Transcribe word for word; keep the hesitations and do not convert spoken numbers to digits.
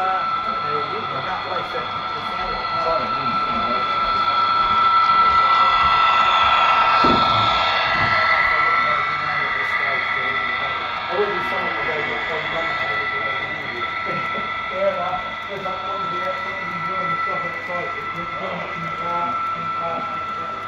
There's that one here, enjoying the stuff outside.